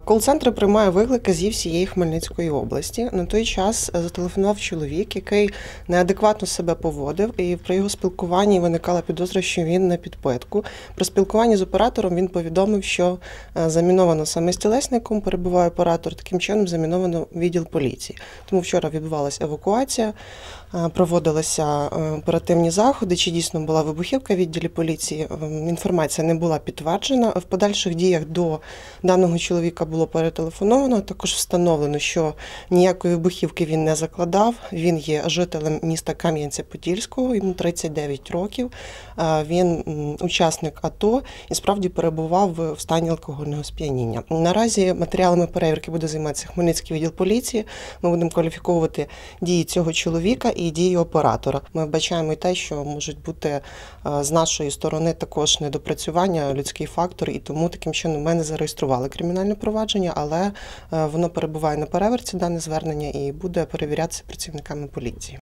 Кол-центр приймає виклики зі всієї Хмельницької області. На той час зателефонував чоловік, який неадекватно себе поводив, і при його спілкуванні виникала підозра, що він на підпитку. При спілкуванні з оператором він повідомив, що заміновано саме стілесником, перебуває оператор, таким чином заміновано відділ поліції. Тому вчора відбувалася евакуація, проводилися оперативні заходи, чи дійсно була вибухівка в відділі поліції. Інформація не була підтверджена. В подальших діях до даного чоловіка було перетелефоновано, також встановлено, що ніякої вибухівки він не закладав. Він є жителем міста Кам'янця-Подільського, йому 39 років. Він учасник АТО і справді перебував в стані алкогольного сп'яніння. Наразі матеріалами перевірки буде займатися Хмельницький відділ поліції. Ми будемо кваліфіковувати дії цього чоловіка і дії оператора. Ми вбачаємо і те, що можуть бути з нашої сторони також недопрацювання, людський фактор, і тому таким чином ми не зареєстрували кримінальне провадження, але воно перебуває на перевірці, дане звернення, і буде перевірятися працівниками поліції.